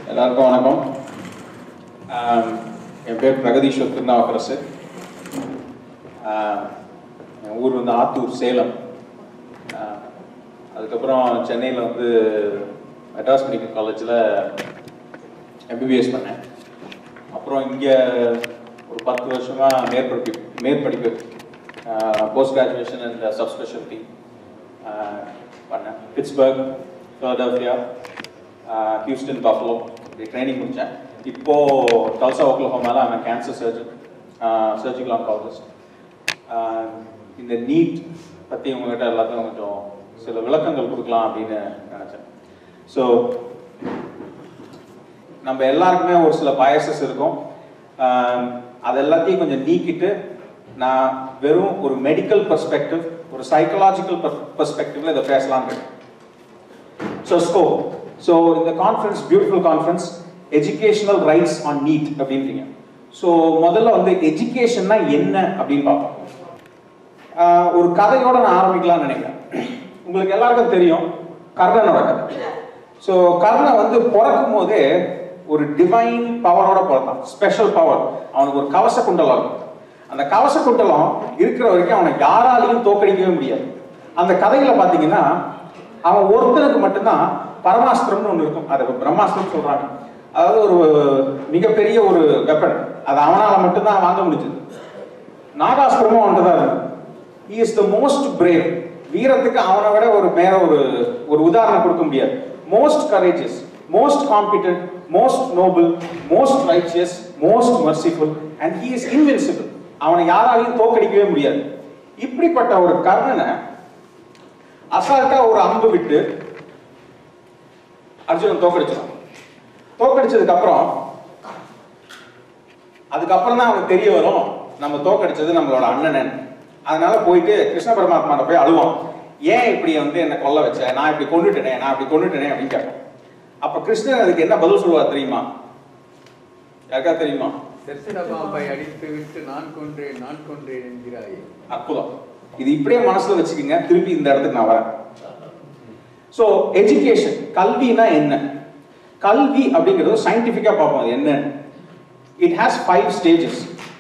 எல்லாருக்கும் வணக்கம். என் பேர் Pragatheeshwar Thirunavukarasu. என் ஊர் வந்து ஆத்தூர், சேலம். அதுக்கப்புறம் சென்னையில் வந்து மெட்ராஸ் மெடிக்கல் காலேஜில் MBBS பண்ணேன். அப்புறம் இங்கே ஒரு 10 வருஷமாக மேற்படிப்பு போஸ்ட் கிராஜுவேஷன் அண்ட் சப்ஸ்பெஷாலிட்டி பண்ணேன். Pittsburgh, Philadelphia, Houston, Buffalo training முடித்தேன். இப்போது டல்சா, ஓக்லஹோமாவில் அவன் கேன்சர் சர்ஜிக்கல் ஆன்காலஜிஸ்ட். இந்த நீட் பற்றி உங்கள்கிட்ட எல்லாத்தையும் கொஞ்சம் சில விளக்கங்கள் கொடுக்கலாம் அப்படின்னு நினச்சேன். ஸோ நம்ம எல்லாருக்குமே ஒரு சில பயசஸ் இருக்கும். அது எல்லாத்தையும் கொஞ்சம் நீக்கிட்டு நான் வெறும் ஒரு மெடிக்கல் பெர்ஸ்பெக்டிவ், ஒரு சைக்கலாஜிக்கல் பெர்ஸ்பெக்டிவ்ல இதை பேசலான்னு. ஸோ இந்த conference, beautiful conference, educational rights on NEET அப்படின்றீங்க. ஸோ முதல்ல வந்து எஜுகேஷன்னா என்ன அப்படின்னு பார்ப்போம். ஒரு கதையோட நான் ஆரம்பிக்கலாம்னு நினைக்கிறேன். உங்களுக்கு எல்லாருக்கும் தெரியும் கர்ணனோட கதை. ஸோ கர்ணன் வந்து பிறக்கும் போதே ஒரு டிவைன் பவரோட பிறந்தான், ஸ்பெஷல் பவர். அவனுக்கு ஒரு கவச குண்டலம் இருக்கும். அந்த கவச குண்டலம் இருக்கிற வரைக்கும் அவனை யாராலையும் தோக்கடிக்கவே முடியாது. அந்த கதையில பாத்தீங்கன்னா அவன் ஒருத்தனுக்கு மட்டும்தான் பரமாஸ்திரம்னு ஒன்று இருக்கும். அதை பிரம்மாஸ்திரம் சொல்றாங்க. அதாவது ஒரு மிகப்பெரிய ஒரு வெப்பன், அது அவனால மட்டும்தான் வாங்க முடிஞ்சது. நாகாஸ்திரமும் அவன்கிட்ட தான் இருக்கு. He is the most brave. வீரத்துக்கு அவனை விட ஒரு மேல ஒரு உதாரணம் கொடுக்க முடியாது. Most courageous, most competent, most noble, most righteous, most merciful, and he is invincible. அவனை யாராலையும் தோக்கடிக்கவே முடியாது. இப்படிப்பட்ட ஒரு கர்ணனை அசால்ட்டா ஒரு அம்பு விட்டு அர்ஜுனன் தோக்கடிச்சான். தோக்கடிச்சதுக்கு அப்புறம் தான் அவனுக்கு தெரிய வரும் நம்ம தோக்கடிச்சது நம்மளோட அண்ணன். அதனால போயிட்டு கிருஷ்ண பரமாத்மா போய் அழுவான். ஏன் இப்படி வந்து என்ன கொல்ல வச்ச, நான் இப்படி கொண்டுட்டேனே அப்படின்னு கேட்பான். அப்ப கிருஷ்ணன் அதுக்கு என்ன பதில் சொல்லுவார் தெரியுமா? யாருக்கா தெரியுமா? அடித்து விட்டு நான் கொன்றேன் என்கிறாய். அற்புதம். இது இப்படியே மனசுல வச்சுக்கோங்க. திருப்பி இந்த இடத்துக்கு நான் வரேன். சோ எஜுகேஷன், கல்வினா என்ன? கல்வி அப்படிங்கிறது சயின்டிபிக்கா பார்ப்போம் என்ன. இட் ஹாஸ் 5 ஸ்டேஜஸ்,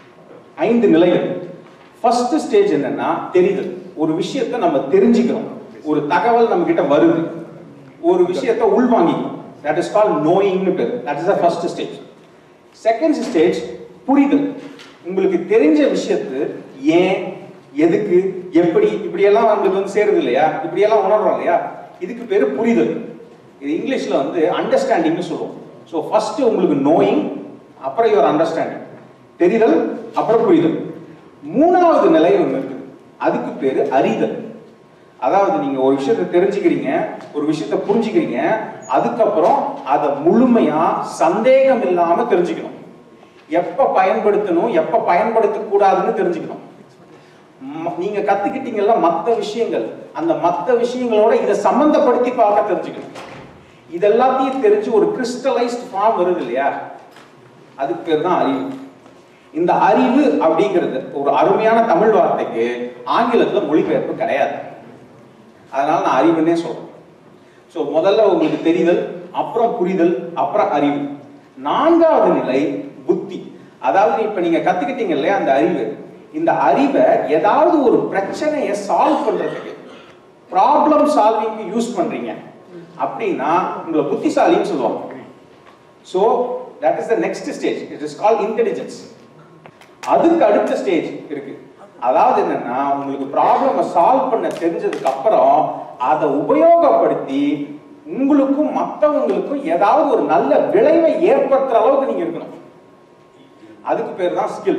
5 நிலைகள். ஃபர்ஸ்ட் ஸ்டேஜ் என்னன்னா தெரிதல். ஒரு விஷயத்தை நம்ம தெரிஞ்சுக்கிறோம். ஒரு தகவல் நம்ம கிட்ட வருது, ஒரு விஷயத்தை உள்வாங்கிக்கிறோம். தட் இஸ் கால்ட் நோயிங்னு பேர். That is the first stage. Second stage புரிதல். உங்களுக்கு தெரிஞ்ச விஷயத்து ஏன், எதுக்கு, எப்படி, இப்படியெல்லாம் நம்மளுக்கு வந்து சேருது இல்லையா, இப்படியெல்லாம் உணர்றோம் இல்லையா, இதுக்கு பேரு புரிதல். இது இங்கிலீஷ்ல வந்து அண்டர்ஸ்டாண்டிங்னு சொல்லுவோம். ஸோ ஃபர்ஸ்ட் உங்களுக்கு நோயிங், அப்புறம் யுவர் அண்டர்ஸ்டாண்டிங். தெரிதல், அப்புறம் புரிதல். மூணாவது நிலை ஒன்று இருக்குது, அதுக்கு பேரு அறிதல். அதாவது நீங்க ஒரு விஷயத்தை தெரிஞ்சுக்கிறீங்க, ஒரு விஷயத்தை புரிஞ்சுக்கிறீங்க, அதுக்கப்புறம் அதை முழுமையா சந்தேகம் இல்லாம தெரிஞ்சுக்கணும். எப்ப பயன்படுத்தணும், எப்ப பயன்படுத்த கூடாதுன்னு தெரிஞ்சுக்கணும். நீங்க கத்துக்கிட்டீங்கல்ல மற்ற விஷயங்கள், அந்த மற்ற விஷயங்களோட இதை சம்பந்தப்படுத்தி பார்க்க தெரிஞ்சுக்கணும். இதெல்லாத்தையும் தெரிஞ்சு ஒரு கிறிஸ்டலைஸ்ட் ஃபார்ம் வருது இல்லையா, அதுக்கு பேர் தான் அறிவு. இந்த அறிவு அப்படிங்கிறது ஒரு அருமையான தமிழ் வார்த்தைக்கு ஆங்கிலத்துல மொழிபெயர்ப்பு கிடையாது. அதனால நான் அறிவுன்னே சொல்றேன். ஸோ முதல்ல உங்களுக்கு தெரிதல், அப்புறம் புரிதல், அப்புறம் அறிவு. நான்காவது நிலை புத்தி. அதாவது இப்ப நீங்க கத்துக்கிட்டீங்க இல்லையா அந்த அறிவு, இந்த அறிவை ஏதாவது ஒரு பிரச்சனையை சால்வ் பண்றதுக்கு, ப்ராப்ளம் சால்விங் யூஸ் பண்றீங்க அப்படின்னா உங்களை புத்திசாலின்னு சொல்லுவாங்க. So that is the next stage. It is called intelligence. அதுக்கு அடுத்த ஸ்டேஜ் இருக்கு. அதாவது என்னன்னா உங்களுக்கு ப்ராப்ளமை சால்வ் பண்ண தெரிஞ்சதுக்கு அப்புறம் அதை உபயோகப்படுத்தி உங்களுக்கும் மற்றவங்களுக்கும் ஏதாவது ஒரு நல்ல விளைவை ஏற்படுத்துற அளவுக்கு நீங்க இருக்கணும். அதுக்கு பேர் தான் ஸ்கில்.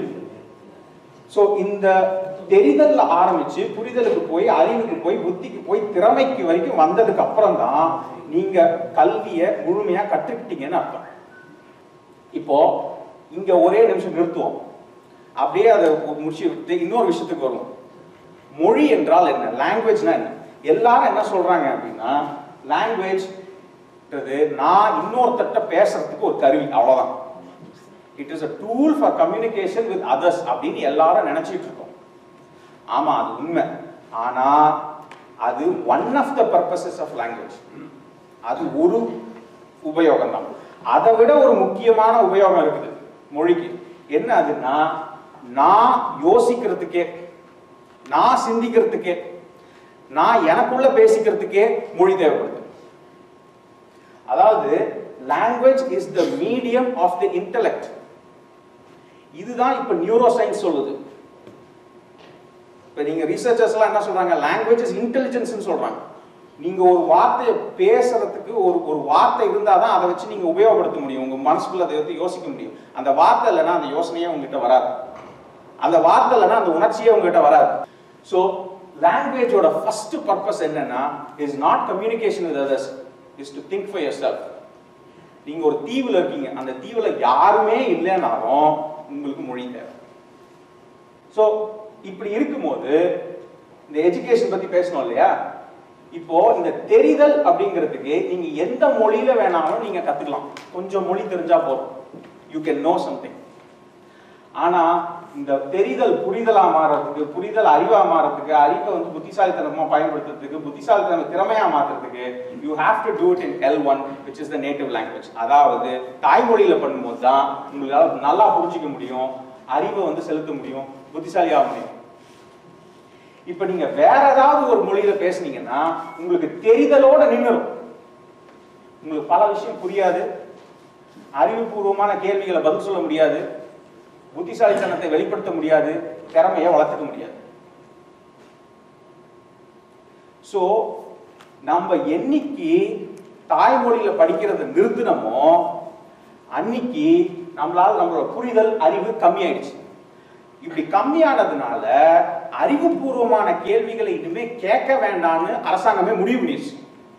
சோ இந்த தெரிதல்ல ஆரம்பிச்சு புரிதலுக்கு போய், அறிவுக்கு போய், புத்திக்கு போய், திறமைக்கு வரைக்கும் வந்ததுக்கு அப்புறம் தான் நீங்க கல்வியை முழுமையா கற்றுக்கிட்டீங்கன்னு அர்த்தம். இப்போ இங்க ஒரே நிமிஷம் நிறுத்துவோம், அப்படியே அதை முடிச்சு இன்னொரு விஷயத்துக்கு வருவோம். மொழி என்றால் என்ன, லாங்குவேஜ்னா என்ன? எல்லாரும் என்ன சொல்றாங்க அப்படின்னா, லாங்குவேஜ் நான் இன்னொருத்தட்ட பேசுறதுக்கு ஒரு கருவி, அவ்வளவுதான். It is a tool for communication with others அப்படின்னு எல்லாரும் நினைச்சிட்டு இருக்கோம். ஆமா, அது உண்மை. ஆனா அது one of the purposes of language. அது ஒரு உபயோகம் தான். அதை விட ஒரு முக்கியமான உபயோகம் இருக்குது மொழிக்கு. என்ன அதுன்னா, நான் யோசிக்கிறதுக்கே, நான் சிந்திக்கிறதுக்கே, நான் எனக்குள்ள பேசிக்கிறதுக்கே மொழி தேவைப்படுது. அதாவது language is the medium of the intellect. இதுதான் இப்ப நியூரோ சயின்ஸ் சொல்லுது. இப்ப நீங்க ரிசர்ச்சர்ஸ்லாம் என்ன சொல்றாங்க, language is intelligence ன்னு சொல்றாங்க. நீங்க ஒரு வார்த்தையை பேசுறதுக்கு ஒரு வார்த்தை இருந்தாதான் அதை வச்சு நீங்க உபயோகப்படுத்த முடியும், உங்க மனசுக்குள்ள அதை வந்து யோசிக்க முடியும். அந்த வார்த்தை இல்லைன்னா அந்த யோசனையே உங்ககிட்ட வராது, அந்த வார்த்தை இல்லைன்னா அந்த உணர்ச்சியே உங்ககிட்ட வராது. ஸோ லாங்குவேஜோட ஃபர்ஸ்ட் பர்பஸ் என்னன்னா, is not communication with others, is to think for yourself. நீங்க ஒரு தீவுல இருக்கீங்க, அந்த தீவுல யாருமே இல்லைனாலும் உங்களுக்கு மொழி தேவை. ஸோ இப்படி இருக்கும்போது இந்த எஜுகேஷன் பத்தி பேசணும் இல்லையா, இப்போ இந்த தெரிதல் அப்படிங்கிறதுக்கு நீங்க எந்த மொழியில வேணாலும் நீங்க கத்துக்கலாம், கொஞ்சம் மொழி தெரிஞ்சா போதும், யூ கேன் நோ சம்திங். ஆனா இந்த தெரிதல் புரிதலா மாறதுக்கு, புரிதல் அறிவா மாறதுக்கு, அறிவை வந்து புத்திசாலித்தனமா பயன்படுத்துறதுக்கு, புத்திசாலித்தனம் திறமையா மாத்துறதுக்கு you have to do it in L1 which is the native language. அதாவது தாய்மொழியில பண்ணும்போது தான் உங்களால நல்லா புரிஞ்சிக்க முடியும், அறிவை வந்து செலுத்த முடியும், புத்திசாலியாக முடியும். இப்ப நீங்க வேற ஏதாவது ஒரு மொழியில பேசுனீங்கன்னா உங்களுக்கு தெரிதலோட நின்றுடும், உங்களுக்கு பல விஷயம் புரியாது, அறிவுபூர்வமான கேள்விகளை பதில் சொல்ல முடியாது, புத்திசாலித்தனத்தை வெளிப்படுத்த முடியாது, திறமையை வளர்த்துக்க முடியாது. சோ நம்ம என்னைக்கு தாய்மொழியில படிக்கிறத நிறுத்தினமோ அன்னைக்கு நம்மளோட புரிதல் அறிவு கம்மியாயிடுச்சு. இப்படி கம்மியானதுனால அறிவுபூர்வமான கேள்விகளை இனிமே கேட்க வேண்டாம்னு அரசாங்கமே முடிவு பண்ணிடுச்சு.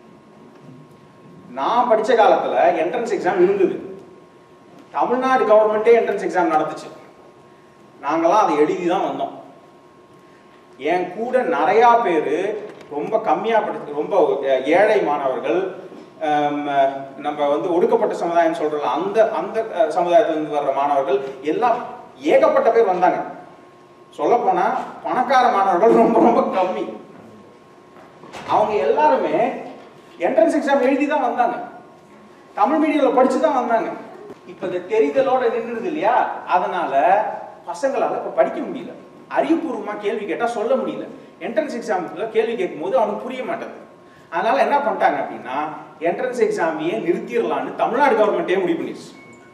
நான் படிச்ச காலத்துல என்ட்ரன்ஸ் எக்ஸாம் இருந்தது, தமிழ்நாடு கவர்மெண்டே என்ட்ரன்ஸ் எக்ஸாம் நடந்துச்சு, நாங்களாம் அதை எழுதி தான் வந்தோம். என் கூட நிறைய பேர் ரொம்ப கம்மியா படிச்சு, ரொம்ப ஏழை மாணவர்கள், நம்ம வந்து ஒடுக்கப்பட்ட சமுதாயம் சொல்றோம், அந்த அந்த சமுதாயத்திலிருந்து வர்ற மாணவர்கள் எல்லாம் ஏகப்பட்ட பேர் வந்தாங்க. சொல்ல போனா பணக்கார மாணவர்கள் ரொம்ப ரொம்ப கம்மி. அவங்க எல்லாருமே என்ட்ரன்ஸ் எக்ஸாம் எழுதி தான் வந்தாங்க, தமிழ் மீடியம்ல படிச்சு தான் வந்தாங்க. இப்ப இந்த தெரிதலோட நின்றுது இல்லையா, அதனால பசங்களால இப்ப படிக்க முடியல, அறிவுபூர்வமா கேள்வி கேட்டா சொல்ல முடியல. என்ட்ரன்ஸ் எக்ஸாம்ல கேள்வி கேட்கும் போது அவனுக்கு புரிய மாட்டேங்குது. அதனால என்ன பண்ணிட்டாங்க அப்படின்னா, என்ட்ரன்ஸ் எக்ஸாமையே நிறுத்திடலான்னு தமிழ்நாடு கவர்மெண்டே முடிவு பண்ணிடுச்சு.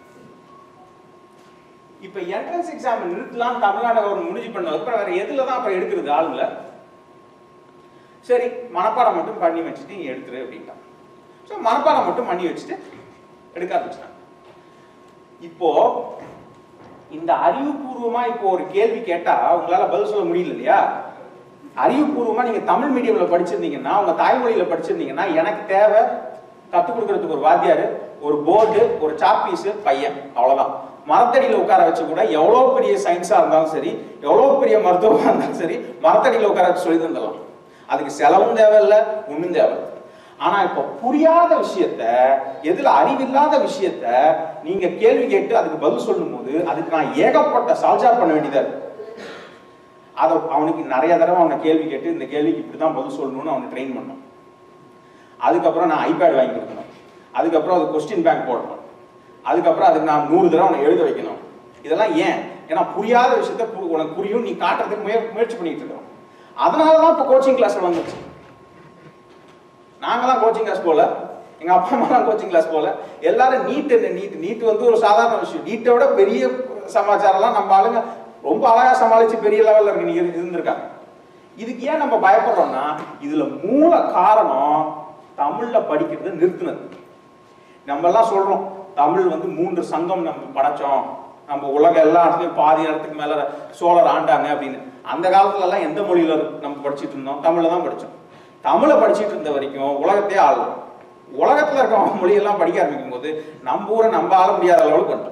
இப்ப என்ட்ரன்ஸ் எக்ஸாம் நிறுத்தலாம் தமிழ்நாடு கவர்மெண்ட் முடிவு பண்ணதுக்கு வேற எதுல தான் அப்புறம் எடுக்கிறது ஆளுங்க? சரி மனப்பாடம் மட்டும் பண்ணி வச்சுட்டு நீ எடுத்துரு அப்படின்ட்டான். ஸோ மனப்பாடம் மட்டும் பண்ணி வச்சுட்டு எடுக்க ஆரம்பிச்சிட்டாங்க. இப்போ இந்த அறிவுபூர்வமா இப்போ ஒரு கேள்வி கேட்டா உங்களால பதில் சொல்ல முடியல இல்லையா? அறிவுபூர்வமா நீங்க தமிழ் மீடியம்ல படிச்சிருந்தீங்கன்னா, உங்க தாய்மொழியில படிச்சிருந்தீங்கன்னா, எனக்கு தேவை கத்துக் கொடுக்கறதுக்கு ஒரு வாத்தியாரு, ஒரு போர்டு, ஒரு சாப்பீஸ், பையன், அவ்வளவுதான். மரத்தடியில உட்கார வச்சு கூட எவ்வளவு பெரிய சயின்ஸா இருந்தாலும் சரி, எவ்வளவு பெரிய மருத்துவமா இருந்தாலும் சரி, மரத்தடியில உட்கார வச்சு சொல்லி தந்துடலாம். அதுக்கு செலவும் தேவையில்லை, ஒண்ணும் தேவையில்லை. ஆனா இப்ப புரியாத விஷயத்த, எதுல அறிவில்லாத விஷயத்த நீங்க கேள்வி கேட்டு அதுக்கு பதில் சொல்லும் போது அதுக்கு நான் ஏகப்பட்ட சால்ஜா பண்ண வேண்டியதா இருக்கு. அதை அவனுக்கு நிறைய தடவை அவனை கேள்வி கேட்டு இந்த கேள்விக்கு இப்படிதான் பதில் சொல்லணும்னு அவனை ட்ரெயின் பண்ணணும். அதுக்கப்புறம் நான் ஐபேட் வாங்கி கொடுக்கணும், அதுக்கப்புறம் அது கொஸ்டின் பேங்க் போடணும், அதுக்கப்புறம் அதுக்கு நான் 100 தடவை அவனை எழுத வைக்கணும். இதெல்லாம் ஏன்? ஏன்னா புரியாத விஷயத்த உனக்கு புரியும், நீ காட்டுறதுக்கு முயற்சி பண்ணிட்டு இருக்கோம். அதனாலதான் இப்ப கோச்சிங் கிளாஸ் வந்துச்சு. நாங்கெல்லாம் கோச்சிங் கிளாஸ் போல, எங்க அப்பா அம்மாலாம் கோச்சிங் கிளாஸ் போல. எல்லாரும் நீட் வந்து ஒரு சாதாரண விஷயம். நீட்டை விட பெரிய சமாச்சாரம்லாம் நம்ம ஆளுங்க ரொம்ப அழகா சமாளிச்சு பெரிய லெவல்ல இருந்திருக்காங்க. இதுக்கு ஏன் நம்ம பயப்படுறோம்னா, இதுல மூல காரணம் தமிழ்ல படிக்கிறது நிறுத்தினது. நம்ம எல்லாம் சொல்றோம் தமிழ் வந்து 3 சங்கம் நம்ம படைச்சோம், நம்ம உலக எல்லா இடத்துலயும் பாதி இடத்துக்கு மேல சோழர் ஆண்டாங்க அப்படின்னு. அந்த காலத்துல எல்லாம் எந்த மொழியில நம்ம படிச்சுட்டு இருந்தோம்? தமிழ்ல தான் படிச்சோம். தமிழை படிச்சுட்டு இருந்த வரைக்கும் உலகத்தையே ஆளலாம். உலகத்துல இருக்க மொழியெல்லாம் படிக்க ஆரம்பிக்கும் போது நம்ம ஊரை நம்ம ஆள முடியாத அளவுக்கு பண்ணிட்டோம்.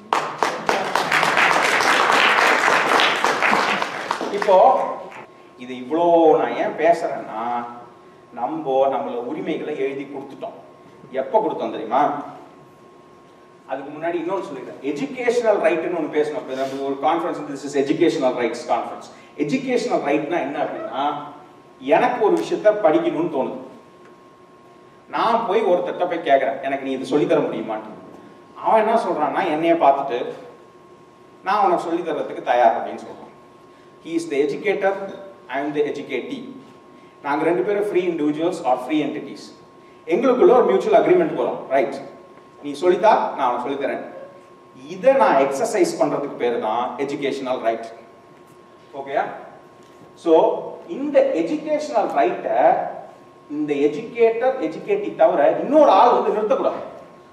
இப்போ இது இவ்வளோ நான் ஏன் பேசுறேன்னா, நம்மள உரிமைகளை எழுதி கொடுத்துட்டோம். எப்ப கொடுத்தோம் தெரியுமா? அதுக்கு முன்னாடி இன்னொன்று சொல்லிடுறேன். எஜுகேஷனல் ரைட்னு ஒன்று பேசணும். ஒரு conference, this is educational rights conference. Educational ரைட்னா என்ன அப்படின்னா, எனக்கு ஒரு விஷயத்த படிக்கணும்னு தோணுது, நான் போய் ஒருத்தட்ட போய் கேட்கறேன், எனக்கு நீ இது சொல்லித்தர முடியுமான்னு. அவன் என்ன சொல்றான்னா என்னைய பார்த்துட்டு நான் உனக்கு சொல்லி தரதுக்கு தயார் அப்படின்னு சொல்றான். He is the educator, I am the educatee. நாங்க ரெண்டு பேரும் free individuals are free entities. எங்களுக்குள்ள ஒரு மியூச்சுவல் அக்ரிமெண்ட் போறோம், ரைட்? நீ சொல்லித்தா, நான் உனக்கு சொல்லித்தரேன். இதை நான் எக்ஸசைஸ் பண்றதுக்கு பேரு தான் எஜுகேஷனல் ரைட். ஓகேயா? ஸோ இந்த எஜுகேஷனல் ரைட்டை இந்த எஜுகேட்டர் எஜுகேட்டி தவிர இன்னொரு ஆள் வந்து நிறுத்தக்கூடாது.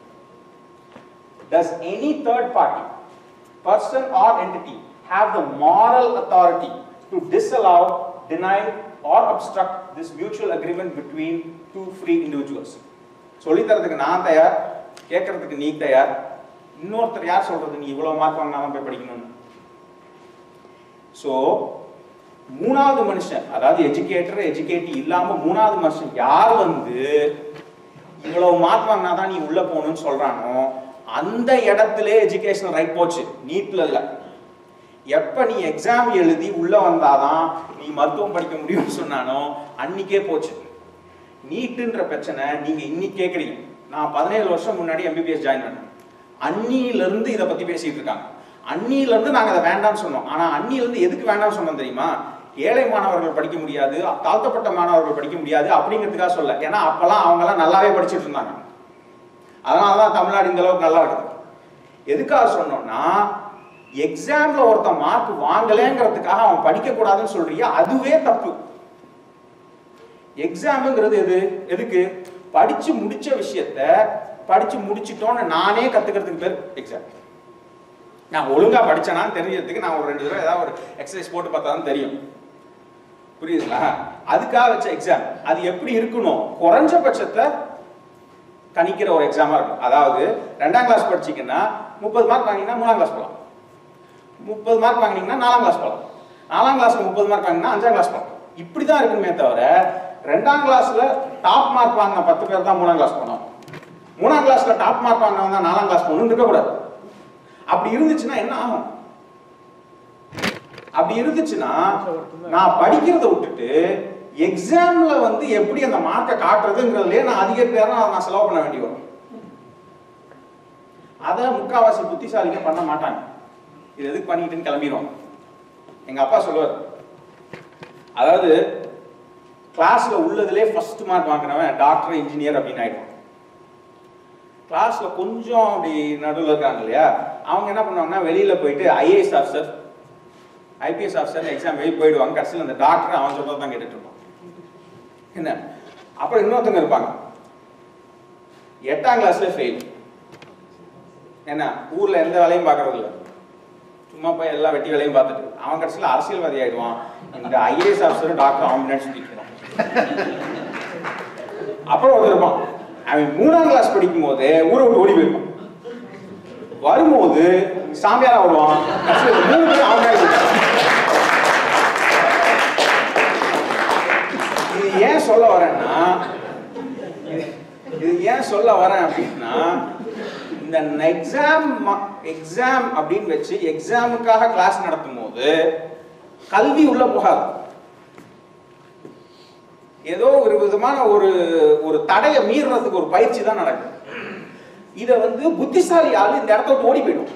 Does any third party, person or entity have the moral authority to disallow, deny or obstruct this mutual agreement between two free individuals? சொல்லி தரதுக்கு நான் தயார், கேட்கறதுக்கு நீ தயார். இன்னொருத்தர் யார் சொல்றது நீ இவ்வளவு மார்க் வாங்கினாலும் போய் படிக்கணும்னு? ஸோ மூணாவது மனுஷன், அதாவது எஜுகேட்டர் எஜுகேட்டி இல்லாம மூணாவது மனுஷன் யார் வந்து இவ்வளவு மார்க் வாங்கினாதான் நீ உள்ள போகணும்னு சொல்றானோ அந்த இடத்துல எஜுகேஷனல் ரைட் போச்சு. நீட்ல இல்ல. எப்ப நீ எக்ஸாம் எழுதி உள்ள வந்தாதான் நீ மருத்துவம் படிக்க முடியும்னு சொன்னானோ அன்னைக்கே போச்சு. நீட்டுன்ற பிரச்சனை நீங்க இன்னைக்கு கேட்குறீங்க. நான் 17 வருஷம் முன்னாடி MBBS ஜாயின் பண்ணேன். அன்னியில இருந்து இதை பத்தி பேசிட்டு இருக்காங்க. அன்னியில இருந்து நாங்க அதை வேண்டாம்னு சொன்னோம். ஆனா அன்னியில இருந்து எதுக்கு வேண்டாம்னு சொன்னோம் தெரியுமா? ஏழை மாணவர்கள் படிக்க முடியாது, தாழ்த்தப்பட்ட மாணவர்கள் படிக்க முடியாது அப்படிங்கிறதுக்காக சொல்ல. ஏன்னா அப்பெல்லாம் அவங்க எல்லாம் நல்லாவே படிச்சுட்டு இருந்தாங்க. அதனாலதான் தமிழ்நாடு இந்த அளவுக்கு நல்லா இருக்குது. எதுக்காக சொன்னோம்னா எக்ஸாம்ல ஒருத்தன் மார்க் வாங்கலங்கிறதுக்காக அவன் படிக்க கூடாதுன்னு சொல்றியா, அதுவே தப்பு. எக்ஸாம்ங்கிறது எதுக்கு? படிச்சு முடிச்ச விஷயத்த படிச்சு முடிச்சிட்டோன்னு நானே கத்துக்கிறதுக்கு பேர் எக்ஸாம். நான் ஒழுங்கா படிச்சேனான்னு தெரிஞ்சதுக்கு நான் ஒரு 2 தடவை ஏதாவது ஒரு எக்ஸசைஸ் போட்டு பார்த்தாதான் தெரியும். புரியுதுங்களா? அதுக்காக வச்ச எக்ஸாம். அது எப்படி இருக்கணும்? குறைஞ்சபட்சத்தை கணிக்கிற ஒரு எக்ஸாமா இருக்கும். அதாவது 2ஆம் கிளாஸ் படிச்சீங்கன்னா 30 மார்க் வாங்கினீங்கன்னா 3ஆம் கிளாஸ் போகலாம். 30 மார்க் வாங்கினீங்கன்னா 4ஆம் கிளாஸ் போகலாம். 4ஆம் கிளாஸ்ல 30 மார்க் வாங்கினா 5ஆம் கிளாஸ் போகலாம். இப்படிதான் இருக்குமே தவிர 2ஆம் கிளாஸ்ல டாப் மார்க் வாங்கின 10 பேர் தான் 3ஆம் கிளாஸ் போகணும். 3ஆம் கிளாஸ்ல டாப் மார்க் வாங்கினவங்க தான் 4ஆம் கிளாஸ் போகணும்னு இருக்கக்கூடாது. அப்படி இருந்துச்சுன்னா என்ன ஆகும்? அப்படி இருந்துச்சுன்னா நான் படிக்கிறத விட்டுட்டு எக்ஸாம்ல வந்து எப்படி அந்த மார்க்கை காட்டுறதுங்கிறதுலயே நான் அதிக பேரை நான் செலவு பண்ண வேண்டி வரும். அதை முக்காவாசி புத்திசாலிங்க பண்ண மாட்டாங்க. இது எதுக்கு பண்ணிட்டுன்னு கிளம்பிடுவாங்க. எங்க அப்பா சொல்லுவார், அதாவது கிளாஸ்ல உள்ளதுலே ஃபர்ஸ்ட் மார்க் வாங்கினவன் டாக்டர் இன்ஜினியர் அப்படின்னு ஆயிடுவான். கிளாஸ்ல கொஞ்சம் அப்படி நடுவில் இருக்காங்க இல்லையா, அவங்க என்ன பண்ணுவாங்கன்னா வெளியில போயிட்டு IAS officer IPS officer exam வெளியே போயிடுவாங்க. கடைசியில் அந்த டாக்டர் அவன் சொல்றது தான் கேட்டுட்டு இருப்பான். என்ன அப்புறம் இன்னொருத்தங்க இருப்பாங்க 8ஆம் கிளாஸ்ல ஃபெயில். என்ன ஊர்ல எந்த வேலையும் பார்க்கறது இல்லை, சும்மா போய் எல்லா வெட்டி வேலையும் பார்த்துட்டு அவன் கடைசியில் அரசியல்வாதி ஆயிடுவான். இந்த IAS ஆஃபீஸர் டாக்டர் அவன் முன்னாடி சுத்திட்டு. அப்புறம் ஒருத்தர் இருப்பான், அவன் 3ஆம் கிளாஸ் படிக்கும் போது ஊரை விட்டு ஓடி போயிருப்பான். வரும்போது சாமியாரா வருவான். 3 பேரும் அவங்க இது ஏன் சொல்ல வரேன்னா, இது ஏன் சொல்ல வரேன் அப்படின்னா, இந்த எக்ஸாம் அப்படின்னு வச்சு எக்ஸாமுக்காக கிளாஸ் நடத்தும் போது கல்வி உள்ள போகாது. ஏதோ ஒரு விதமான ஒரு தடையை மீறதுக்கு ஒரு பயிற்சி தான் நடக்கும். இதை வந்து புத்திசாலி ஆளு இந்த இடத்த ஓடி போயிடும்.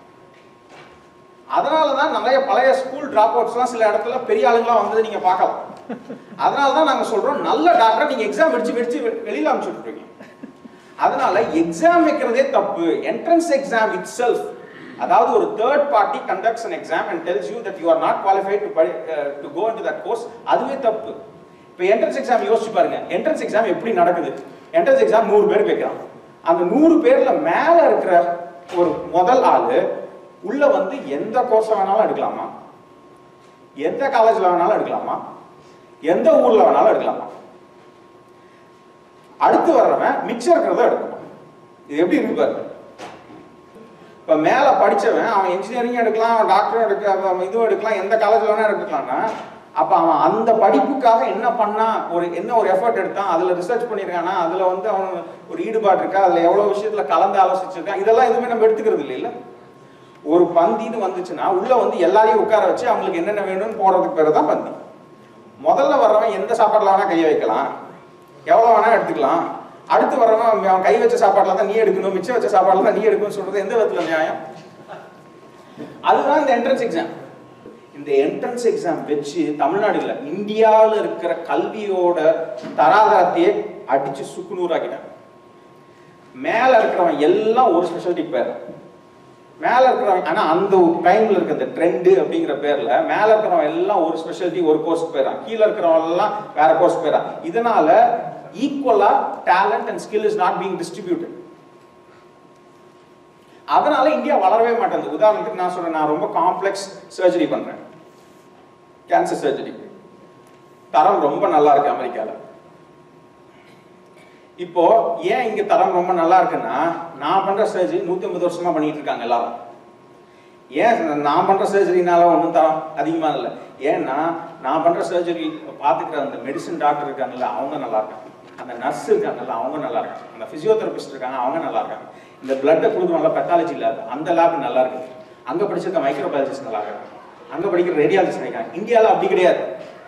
அதனாலதான் நிறைய பழைய ஸ்கூல் டிராப் அவுட்ஸ்லாம் சில இடத்துல பெரிய ஆளுங்களாம் வந்தது நீங்க பார்க்கலாம். அதனாலதான் நாங்க சொல்றோம், நல்ல டாக்டர் நீங்க எக்ஸாம் வச்சு வெளியில அனுப்பிச்சுட்டு. அதனால எக்ஸாம் வைக்கிறதே தப்பு. என்ட்ரன்ஸ் எக்ஸாம் இட் செல்ஃப், அதாவது ஒரு third party conducts an exam and tells you that you are not qualified to go into that course, அதுவே தப்பு. இப்போ என்ட்ரன்ஸ் எக்ஸாம் யோசிச்சு பாருங்க. என்ட்ரன்ஸ் எக்ஸாம் எப்படி நடக்குது? என்ட்ரன்ஸ் எக்ஸாம் 100 பேர் வைக்கிறான். அந்த 100 பேர்ல மேல இருக்கிற ஒரு முதல் ஆளு உள்ள வந்து எந்த கோர்ஸ் வேணாலும் எடுக்கலாமா, எந்த காலேஜ்ல வேணாலும் எடுக்கலாமா, எந்த ஊர்ல வேணாலும் எடுக்கலாமா. அடுத்து வர்றவன் மிச்சம் இருக்கிறத எடுக்கணும். இது எப்படி இருக்கு பாருங்க. இப்ப மேல படிச்சவன் அவன் இன்ஜினியரிங் எடுக்கலாம், டாக்டரும் எடுக்கலாம், இதுவும் எடுக்கலாம், எந்த காலேஜ்ல வேணா எடுக்கலாம்னா அப்ப அவன் அந்த படிப்புக்காக என்ன பண்ணா, என்ன ஒரு எஃபர்ட் எடுத்தான், அதுல ரிசர்ச் பண்ணிருக்கானா, அதுல வந்து அவன் ஒரு ஈடுபாடு இருக்கா, அதுல எவ்வளவு விஷயத்துல கலந்து ஆலோசிச்சிருக்கான், இதெல்லாம் எதுவுமே நம்ம எடுத்துக்கிறது இல்ல. ஒரு பந்தின்னு வந்துச்சுன்னா உள்ள வந்து எல்லாரையும் உட்கார வச்சு அவங்களுக்கு என்னென்ன வேணும்னு போடுறதுக்கு பேரு தான் பந்தி. முதல்ல வர்றவன் எந்த சாப்பாடுல வேணா கையை வைக்கலாம், எவ்வளவு வேணா எடுத்துக்கலாம், அடுத்து வரவன் அவன் கை வச்ச சாப்பாடுல தான் நீ எடுக்கணும், மிச்சம் வச்ச சாப்பாடுல தான் நீ எடுக்கணும்னு சொல்றது எந்த விதத்துல நியாயம்? அதுதான் இந்த என்ட்ரன்ஸ் எக்ஸாம். இந்த என்ட்ரன்ஸ் எக்ஸாம் வச்சு தமிழ்நாடு இல்ல இந்தியாவில் இருக்கிற கல்வியோட தராதரத்தையே அடிச்சு சுக்குநூறாக்கிட்டாங்க. மேல இருக்கிறவன் எல்லாம் ஒரு ஸ்பெஷாலிட்டி பேர், மேல இருக்கிறவன் ஆனா அந்த டைம்ல இருக்க இந்த ட்ரெண்ட் அப்படிங்கிற பேர்ல மேல இருக்கிறவன் எல்லாம் ஒரு ஸ்பெஷாலிட்டி ஒரு கோர்ஸ் போயிடறான், கீழே இருக்கிறவன் எல்லாம் வேற கோர்ஸ் போயிடறான். இதனால ஈக்குவலா talent and skill is not being distributed. அதனால இந்தியா வளரவே மாட்டேங்குது. உதாரணத்துக்கு நான் சொல்றேன், நான் ரொம்ப காம்ப்ளெக்ஸ் சர்ஜரி பண்றேன், கேன்சர் சர்ஜரி, தரம் ரொம்ப நல்லா இருக்கு அமெரிக்கால. இப்போ ஏன் இங்க தரம் ரொம்ப நல்லா இருக்குன்னா நான் பண்ற சர்ஜரி 150 வருஷமா பண்ணிட்டு இருக்காங்க எல்லாரும். ஏன் நான் பண்ற சர்ஜரினால ஒன்றும் தரம் அதிகமா இல்லை, ஏன்னா நான் பண்ற சர்ஜரி பாத்துக்கிற அந்த மெடிசன் டாக்டர் இருக்காங்கல்ல அவங்க நல்லா இருக்காங்க, அந்த நர்ஸ் இருக்காங்கல்ல அவங்க நல்லா இருக்காங்க, அந்த பிசியோதெரபிஸ்ட் இருக்காங்க அவங்க நல்லா இருக்காங்க, இந்த பிளட்டை கொடுக்குறவங்க பெத்தாலஜி லேப் அந்த லேப் நல்லா இருக்கு, அங்க படிச்சிருக்க மைக்ரோபயாலஜிஸ்ட் நல்லா இருக்காங்க, அங்க படிக்கிற ரேடியாலஜிஸ்ட் இருக்காங்க. இந்தியாவில் அப்படி கிடையாது.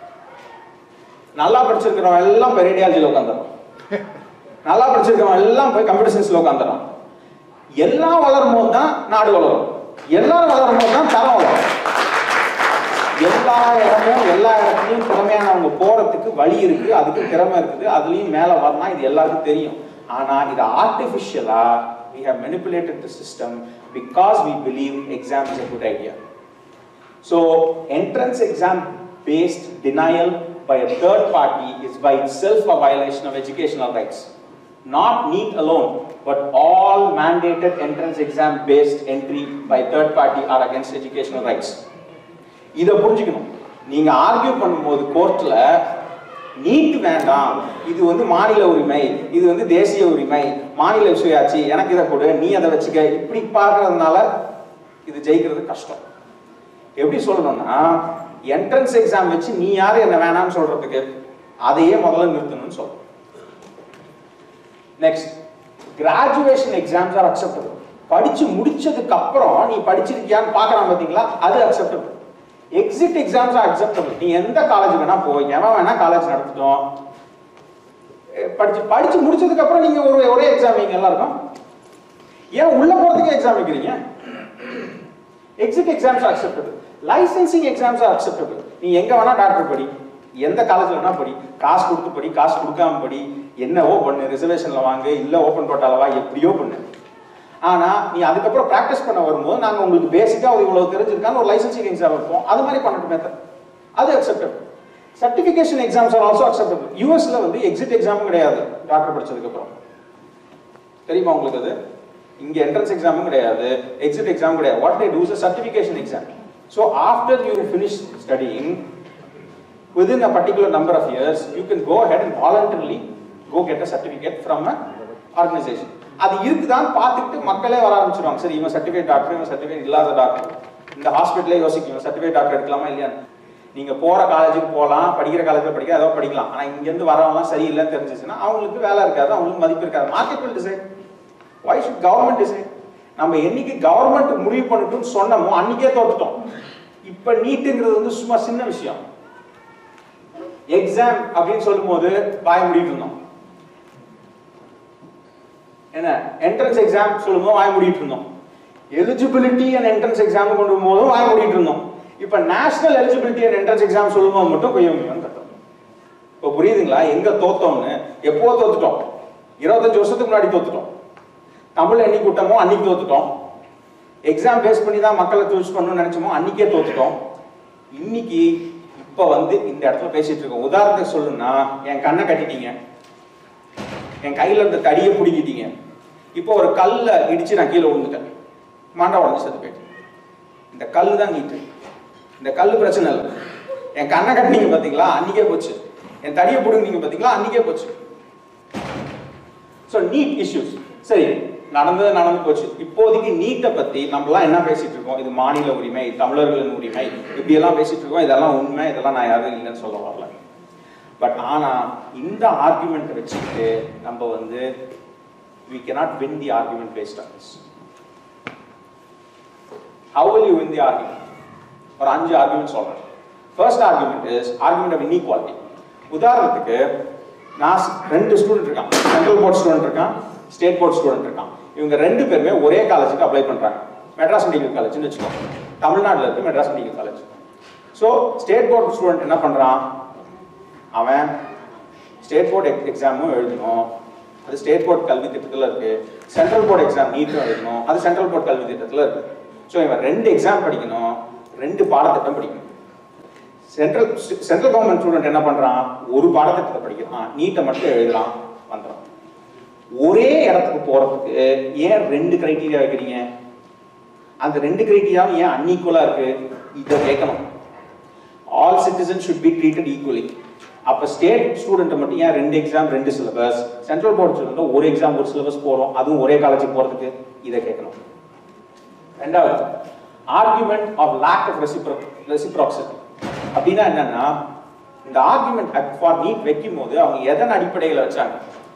நல்லா படிச்சிருக்கிறவங்க எல்லாம் போய் ரேடியாலஜியில் உட்காந்துரும், நல்லா படிச்சிருக்கவங்க எல்லாம் போய் கம்ப்யூட்டர் சயின்ஸ்ல உட்காந்துரும். எல்லாம் வளரும் போது தான் நாடு வளரும், எல்லாரும் வளரும் போது தான் தரம் வளரும். எல்லா இடமும் எல்லா இடத்துலையும் திறமையானவங்க போறதுக்கு வழி இருக்கு, அதுக்கு திறமை இருக்குது, அதுலயும் மேல வரலாம், இது எல்லாருக்கும் தெரியும். ஆனா இது ஆர்டிபிஷியலா we have manipulated the system because we believe exam is a good idea. So entrance exam based denial by a third party is by itself a violation of educational rights. Not NEET alone, but all mandated entrance exam based entry by third party are against educational rights. இத புரிஞ்சுக்கணும். நீங்க argue பண்ணும்போது கோர்ட்ல NEET வேண்டாம், இது வந்து மாநில உரிமை, இது வந்து தேசிய உரிமை, மாநில சுயாட்சி, எனக்கு இதை கொடு நீ அதை வச்சுக்க, இப்படி பார்க்கறதுனால இது ஜெயிக்கிறது கஷ்டம். எப்படி சொல்லணும்னா என்ட்ரன்ஸ் எக்ஸாம் வச்சு நீ யாரு என்ன வேணாம்னு சொல்றதுக்கு, அதையே முதல்ல நிறுத்தணும்னு சொல்றோம். Next, graduation exams are acceptable. படிச்சு முடிச்சதுக்கு அப்புறம் நீ படிச்சிருக்கியான்னு பார்க்கறான் பாத்தீங்களா, அது acceptable. Exit exams are acceptable. நீ எந்த காலேஜ் வேணா போய் எவன் வேணா காலேஜ் நடத்திட்டோம், படிச்சு முடிச்சதுக்கு அப்புறம் நீங்க ஒரே எக்ஸாம் வைங்க எல்லாருக்கும். ஏன் உள்ள போறதுக்கே எக்ஸாம் வைக்கிறீங்க? Exit exams are acceptable. Licensing exams are acceptable. நீ எங்க வேணா டாக்டர் படி, எந்த காலேஜ்ல வேணா படி, காசு கொடுத்து படி, காசு கொடுக்காம படி, என்னவோ பண்ணு, ரிசர்வேஷன்ல வாங்க, இல்ல ஓபன் கோட்டால வா, எப்படியோ பண்ணு. ஆனா நீ அதுக்கப்புறம் பிராக்டிஸ் பண்ண வரும்போது நாங்க உங்களுக்கு பேசிக்கா இவ்வளவு தெரிஞ்சிருக்கான்னு ஒரு லைசென்சிங் எக்ஸாம் வைப்போம், அது மாதிரி பண்ணட்டுமே, அது acceptable. Certification exams are also acceptable. யூஎஸ்ல வந்து எக்ஸிட் எக்ஸாமும் கிடையாது டாக்டர் படிச்சதுக்கு அப்புறம், தெரியுமா உங்களுக்கு? அது இங்க என்ட்ரன்ஸ் எக்ஸாமும் கிடையாது, எக்ஸிட் எக்ஸாம் கிடையாது. What they do is a certification exam. So after you finish studying within a particular number of years you can go ahead and voluntarily go get a certificate from an organization. அது இருக்குதான் பார்த்துட்டு மக்களே வர ஆரம்பிச்சிருவாங்க. சரி இவன் certificate doctor, இவன் certificate இல்லாத டாக்டர், இந்த ஹாஸ்பிட்டலே யோசிக்கும் சர்டிஃபிகேட் டாக்டர் எடுக்கலாமா இல்லையா. நீங்க போற காலேஜுக்கு போகலாம், படிக்கிற காலேஜ்ல படிக்க ஏதோ படிக்கலாம். ஆனா இங்க இருந்து வரவங்கலாம் சரியில்லைன்னு தெரிஞ்சிச்சுன்னா அவங்களுக்கு வேலை இருக்காது, அவங்களுக்கு மதிப்பு இருக்காது. Market will decide. Why should government decide? நம்ம என்னைக்கு கவர்மெண்ட் முடிவு பண்ணிட்டோம்னு சொன்னமோ அன்னைக்கே தோத்துட்டோம். இப்ப நீட்டுங்கிறது வந்து சும்மா சின்ன விஷயம். எக்ஸாம் அப்படின்னு சொல்லும்போது வாய மூடிட்டு இருந்தோம். என்ன என்ட்ரன்ஸ் எக்ஸாம் சொல்லும்போது வாய மூடிட்டு இருந்தோம். எலிஜிபிலிட்டி அண்ட் என்ட்ரன்ஸ் எக்ஸாம் கொண்டு போதும் வாய மூடிட்டு இருந்தோம். இப்ப national eligibility and entrance exam சொல்லும்போது மட்டும் கொஞ்சம் கட்டணும். இப்ப புரியுதுங்களா எங்க தோத்தோம்னு? எப்போ தோத்துட்டோம்? 25 வருஷத்துக்கு முன்னாடி தோத்துட்டோம். தமிழ் என்னைக்கு கூட்டமோ அன்னைக்கு தோத்துட்டோம். எக்ஸாம் பேஸ் பண்ணி தான் மக்களை சூஸ் பண்ணணும்னு நினைச்சோமோ அன்னைக்கே தோத்துட்டோம். இன்னைக்கு இப்ப வந்து இந்த இடத்துல பேசிட்டு இருக்கோம். உதாரணத்துக்கு சொல்லணும்னா என் கண்ணை கட்டிட்டீங்க, என் கையில இருந்த தடியை பிடிக்கிட்டீங்க, இப்போ ஒரு கல்ல இடிச்சு நான் கீழே விழுந்துட்டேன், மாண்டா உடஞ்சு செத்து போயிட்டேன். இந்த கல்லு தான் நீட்டு, இந்த கல்லு பிரச்சனை இல்லை. என் கண்ணை கட்டினீங்க பாத்தீங்களா, அன்னைக்கே போச்சு. என் தடியை பிடுங்கினீங்க பாத்தீங்களா, அன்னைக்கே போச்சு. ஸோ நீட் இஷ்யூஸ் சரி நடந்து போச்சு. இப்போதைக்கு நீட்டை பத்தி நம்மளாம் என்ன பேசிட்டு இருக்கோம்? இது மாநில உரிமை, தமிழர்களின் உரிமை, இப்படி எல்லாம் பேசிட்டு இருக்கோம். இதெல்லாம் உண்மை, இதெல்லாம் நான் யாரும் இல்லைன்னு சொல்ல வரல. பட் ஆனா இந்த ஆர்குமெண்ட் வச்சுக்கிட்டு நம்ம வந்து we cannot win the argument based on this. How will you win the argument? ஒரு 5 ஆர்குமெண்ட் சொல்றேன். First argument is argument of inequality. உதாரணத்துக்கு நான் 2 ஸ்டூடெண்ட் இருக்கான், சென்ட்ரல் போர்ட் ஸ்டூடெண்ட் இருக்கான், ஸ்டேட் போர்ட் ஸ்டூடெண்ட் இருக்கான். இவங்க 2 பேருமே ஒரே காலேஜுக்கு அப்ளை பண்றாங்க. மெட்ராஸ் மெடிக்கல் காலேஜ்னு வச்சுக்கோங்க, தமிழ்நாட்டில் இருக்கு Madras medical college. So state board student என்ன பண்றான், அவன் ஸ்டேட் போர்ட் எக்ஸாமும் எழுதணும், அது ஸ்டேட் போர்ட் கல்வி திட்டத்தில் இருக்கு. சென்ட்ரல் போர்ட் எக்ஸாம் நீட்டும் எழுதணும், அது சென்ட்ரல் போர்ட் கல்வி திட்டத்தில் இருக்கு. ஸோ இவன் 2 எக்ஸாம் படிக்கணும், 2 பாடத்திட்டம் படிக்கணும். சென்ட்ரல் கவர்மெண்ட் ஸ்டூடெண்ட் என்ன பண்றான், ஒரு பாடத்திட்டத்தை படிக்கிறான், நீட்டை மட்டும் எழுதுறான் பண்றான். ஒரே இடத்துக்கு போறதுக்கு ஏன் 2 கிரைட்டீரியா வைக்கிறீங்க? அந்த 2 கிரைட்டீரியாவும் ஏன் அன்ஈக்குவலா இருக்கு? இதை கேட்கணும். All citizen should be treated equally. அப்ப ஸ்டேட் ஸ்டூடெண்ட் மட்டும் ஏன் 2 exam 2 syllabus, central board student ஒரு எக்ஸாம் ஒரு சிலபஸ் போறோம், அதுவும் ஒரே காலேஜுக்கு போறதுக்கு? இதை கேட்கணும். ரெண்டாவது, argument of lack of reciprocity. அப்படின்னா என்னன்னா, இந்த ஆர்குமெண்ட் ஃபார் நீட் வைக்கும் போது அவங்க எதன் அடிப்படையில் வச்சாங்க?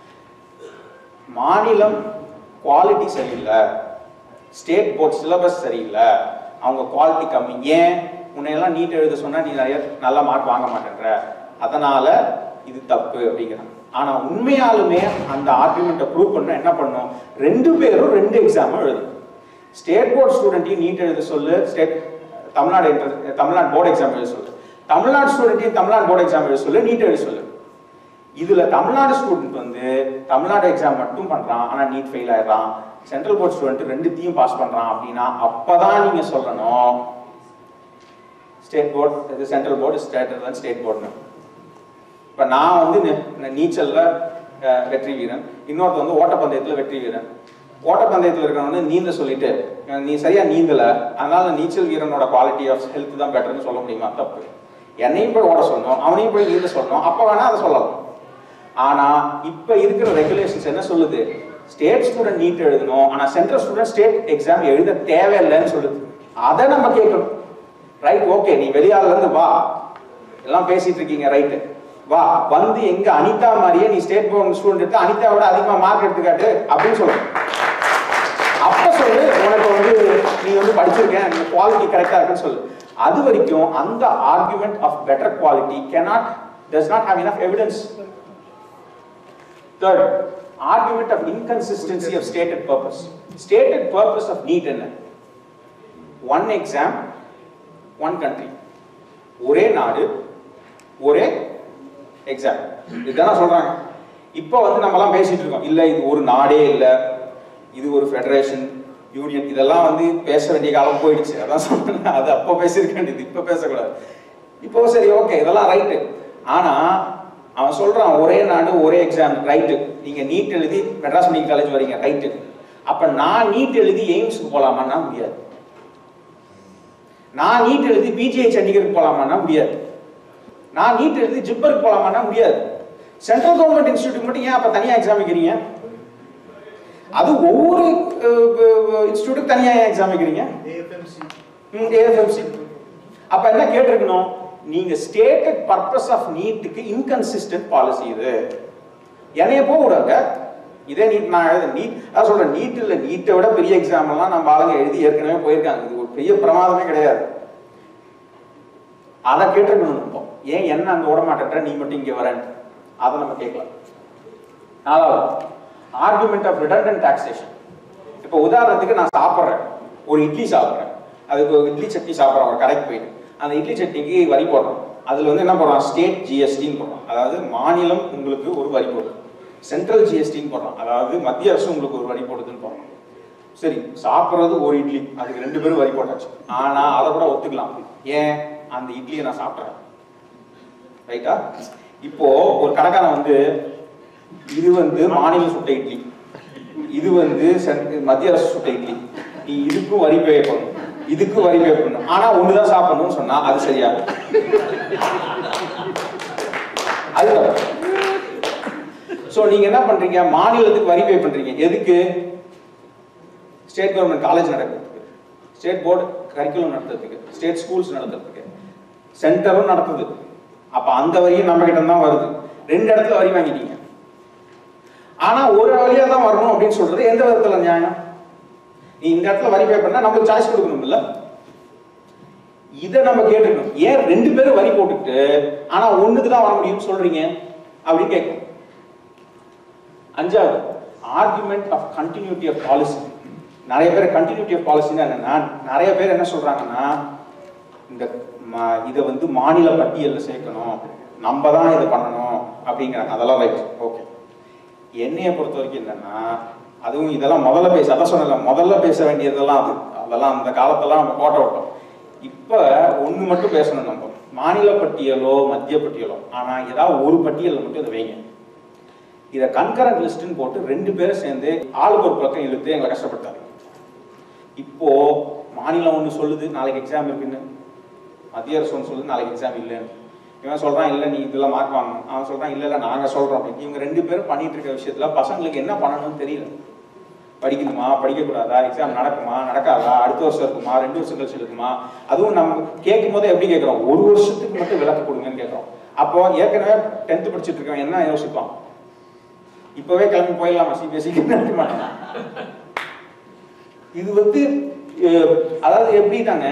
மாநிலம் குவாலிட்டி சரியில்லை, ஸ்டேட் போர்ட் சிலபஸ் சரியில்லை, அவங்க குவாலிட்டி கம்மி, ஏன் உன்னையெல்லாம் நீட் எழுத சொன்னா நீ நிறைய நல்ல மார்க் வாங்க மாட்டேன்ற, அதனால இது தப்பு அப்படிங்கிறாங்க. ஆனா உண்மையாலுமே அந்த ஆர்குமெண்ட்டை ப்ரூவ் பண்ண என்ன பண்ணும், 2 பேரும் 2 எக்ஸாமும் எழுதணும். ஸ்டேட் போர்ட் ஸ்டூடெண்ட்டையும் நீட் எழுத சொல்லு, தமிழ்நாடு போர்டு எக்ஸாம் எழுத சொல்லு, தமிழ்நாடு ஸ்டூடெண்ட்டையும் தமிழ்நாடு போர்டு எக்ஸாம் எழுத சொல்லு, நீட் எழுத சொல்லு. இதுல தமிழ்நாடு ஸ்டூடெண்ட் வந்து தமிழ்நாடு எக்ஸாம் மட்டும் பண்றான், ஆனா நீட் ஃபெயில் ஆயிடுறான். சென்ட்ரல் போர்ட் ஸ்டூடெண்ட் 2த்தையும் பாஸ் பண்றான். அப்படின்னா அப்பதான் நீங்க சொல்லணும் ஸ்டேட் போர்ட் சென்ட்ரல் போர்டு ஸ்டேட்டர் தான் ஸ்டேட் போர்டுன்னு. இப்ப நான் வந்து நீச்சல்ல வெற்றி வீரன், இன்னொருத்த வந்து ஓட்டப்பந்தயத்துல வெற்றி வீரன். ஓட்டப்பந்தயத்தில் இருக்கிறவங்க நீந்த சொல்லிட்டு நீ சரியா நீந்தல, அதனால நீச்சல் வீரனோட குவாலிட்டி ஆஃப் ஹெல்த் தான் பெட்டர்னு சொல்ல முடியுமா? தப்பு. என்னையும் போய் ஓட சொல்லணும், அவனையும் போய் நீந்த சொல்லணும், அப்ப வேணா அதை சொல்லலாம். ஆனா இப்ப இருக்கிற ரெகுலேஷன்ஸ் என்ன சொல்லுது, ஸ்டேட் ஸ்டூடெண்ட் நீட் எழுதணும், ஆனா சென்ட்ரல் ஸ்டூடெண்ட் ஸ்டேட் எக்ஸாம் எழுத தேவையில்லைன்னு சொல்லுது. அதை நம்ம கேட்கணும். ரைட், ஓகே, நீ வெளியால இருந்து வா, எல்லாம் பேசிட்டு இருக்கீங்க, ரைட்டு, வா வந்து எங்க அனிதா மாதிரியே நீ ஸ்டேட் போர்ட் ஸ்டூடெண்ட் எடுத்து அனிதாவோட அதிகமா மார்க் எடுத்துக்காட்டு அப்படின்னு சொல்லணும். அப்ப சொல்லு உனக்கு வந்து நீ வந்து படிச்சிருக்கேன், நீ குவாலிட்டி கரெக்டா இருக்குன்னு சொல்லு. அது வரைக்கும் அந்த argument of better quality does not have enough evidence. Third, argument of inconsistency of stated purpose. Stated purpose of NEET என்ன? One exam, one country. ஒரே நாடு, ஒரே எக்ஸாம். இதுதான் சொல்றாங்க. இப்போ வந்து நம்ம எல்லாம் பேசிட்டு இருக்கோம், இல்ல இது ஒரு நாடே இல்ல, இது ஒரு ஃபெடரேஷன் யூனியன், இதெல்லாம் வந்து பேச வேண்டிய காலம் போயிடுச்சு. அதான் சொன்னேன், அது அப்போ பேசியிருக்க வேண்டியது, இப்போ பேசக்கூடாது. இப்போ சரி, ஓகே, இதெல்லாம் ரைட்டு. ஆனா அவன் சொல்றான் ஒரே நாடு ஒரே எக்ஸாம், ரைட்டு. நீங்க நீட் எழுதி மெட்ராஸ் மெடிக்கல் காலேஜ் வரீங்க, ரைட்டு. அப்ப நான் நீட் எழுதி எய்ம்ஸ்க்கு போலாமான்னா முடியாது. நான் நீட் எழுதி பிஜிஐ சண்டிகருக்கு போலாமான்னா முடியாது. நான் நீட் எழுதி ஜிப்பருக்கு போலாமான்னா முடியாது. சென்ட்ரல் கவர்மெண்ட் இன்ஸ்டிடியூட் மட்டும் ஏன் அப்ப தனியா எக்ஸாம் வைக்கிறீங்க? அது ஒவ்வொரு இன்ஸ்டிடியூட்டுக்கு தனியா எக்ஸாம் வைக்கிறீங்க. ஏஎஃப்எம்சி அப்ப என்ன கேட்டிருக்கணும், நீங்க ஸ்டேட்டட் பர்பஸ் ஆஃப் நீட்டுக்கு இன்கன்சிஸ்டன்ட் பாலிசி இது. என்னைய போக இதே நீட் நான் எழுத நீட் அதான் சொல்றேன், நீட் இல்ல, நீட்டை விட பெரிய எக்ஸாம் எல்லாம் நம்ம ஆளுங்க எழுதி ஏற்கனவே போயிருக்காங்க. இது ஒரு பெரிய பிரமாதமே கிடையாது. அதை கேட்டிருக்கணும். ஏன் என்ன அங்க விட மாட்டேன்ற, நீ மட்டும் இங்க வரேன், அதை நம்ம கேட்கலாம். நாலாவது, ஆர்குமெண்ட் ஆஃப் ரிடண்டன்ட் டாக்ஸேஷன். இப்போ உதாரணத்துக்கு நான் சாப்பிட்றேன், ஒரு இட்லி சாப்பிட்றேன், அதுக்கு ஒரு இட்லி சட்னி சாப்பிட்றேன், ஒரு கடைக்கு போயிட்டு அந்த இட்லி சட்னிக்கு வரி போடுறோம். அதுல வந்து என்ன போடுறோம், ஸ்டேட் ஜிஎஸ்டின்னு போடுறோம், அதாவது மாநிலம் உங்களுக்கு ஒரு வரி போடுது. சென்ட்ரல் ஜிஎஸ்டின்னு போடுறோம், அதாவது மத்திய அரசு உங்களுக்கு ஒரு வரி போடுதுன்னு போடுறோம். சரி, சாப்பிட்றது ஒரு இட்லி, அதுக்கு 2 பேரும் வரி போட்டாச்சு. ஆனா அதை கூட ஒத்துக்கலாம். ஏன், அந்த இட்லியை நான் சாப்பிட்றேன், ரைட்டா? இப்போ ஒரு கடைக்காரன் வந்து இது வந்து மாநில சுட்ட இட்லி, இது வந்து மத்திய அரசு சுட்ட இட்லி, நீ இதுக்கும் வரி பே பண்ணணும், இதுக்கும் வரி பே பண்ணணும், ஆனா ஒண்ணுதான் சாப்பிடணும்னு சொன்னா அது சரியா? அது சோ நீங்க என்ன பண்றீங்க, மாநிலத்துக்கு வரி பே பண்றீங்க. எதுக்கு? ஸ்டேட் கவர்மெண்ட் காலேஜ் நடக்கிறதுக்கு, ஸ்டேட் போர்டு கரிக்குலம் நடத்துறதுக்கு, ஸ்டேட் ஸ்கூல்ஸ் நடத்துறதுக்கு, சென்டரும் நடத்துது. அப்ப அந்த வரியும் நம்ம கிட்ட தான் வருது. 2 இடத்துல வரி வாங்கிட்டீங்க. ஆனா ஒரு வழியா தான் வரணும் அப்படின்னு சொல்றது எந்த விதத்துல நியாயம்? நீ இந்த இடத்துல வரி பே பண்ணா நமக்கு சாய்ஸ் கொடுக்கணும் இல்ல? இதை நம்ம கேட்டுக்கணும். ஏன் 2 பேரும் வரி போட்டுட்டு ஆனா ஒண்ணுக்கு தான் வர முடியும்னு சொல்றீங்க அப்படின்னு கேட்கணும். அஞ்சாவது argument of continuity of policy. நிறைய பேர் கண்டினியூட்டி ஆஃப் பாலிசின்னா என்னன்னா, நிறைய பேர் என்ன சொல்றாங்கன்னா, இந்த இதை வந்து மாநில பட்டியலில் சேர்க்கணும், நம்ம தான் இதை பண்ணணும் அப்படிங்கிறாங்க. அதெல்லாம் ரைட், ஓகே. என்னையை பொறுத்த வரைக்கும் என்னன்னா, அதுவும் இதெல்லாம் அதான் சொன்னல, முதல்ல பேச வேண்டியதெல்லாம் அதெல்லாம் அந்த காலத்தெல்லாம் நம்ம கோட்டை விட்டோம். இப்போ ஒன்று மட்டும் பேசணும், நம்ம மாநில பட்டியலோ மத்திய பட்டியலோ, ஆனால் ஏதாவது ஒரு பட்டியலில் மட்டும் இதை வைங்க. இதை கன்கரண்ட் லிஸ்ட்னு போட்டு 2 பேரும் சேர்ந்து ஆளுக்கு ஒரு பக்கம் இழுத்து எங்களை கஷ்டப்பட்டாங்க. இப்போ மாநிலம் ஒன்று சொல்லுது நாளைக்கு எக்ஸாம் இருக்குன்னு, மத்திய அரசு ஒன்று சொல்லுது நாளைக்கு எக்ஸாம் இல்லைன்னு. இவன் சொல்றான் இல்லை நீ இதெல்லாம் மார்க் வாங்கணும், அவன் சொல்றான் இல்லை நாங்கள் சொல்றோம் அப்படின்னு. இவங்க 2 பேரும் பண்ணிட்டு இருக்க விஷயத்துல பசங்களுக்கு என்ன பண்ணணும்னு தெரியல. படிக்கணுமா, படிக்கக்கூடாதா, எக்ஸாம் நடக்குமா நடக்காதா, அடுத்த வருஷம் இருக்குமா, 2 வருஷம் கழிச்சு இருக்குமா, அதுவும் நம்ம கேட்கும் போது எப்படி கேட்குறோம், 1 வருஷத்துக்கு மட்டும் விளக்கு கொடுங்கன்னு கேட்குறோம். அப்போ ஏற்கனவே 10th படிச்சுட்டு இருக்கவன் என்ன யோசிப்பான், இப்பவே கிளம்பி போயிடலாமா சிபிஎஸ்சிக்கு நினைக்க மாட்டான். இது வந்து அதாவது எப்படிட்டாங்க,